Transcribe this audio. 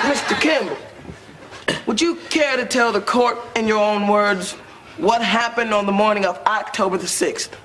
Mr. Campbell, would you care to tell the court in your own words what happened on the morning of October the 6th?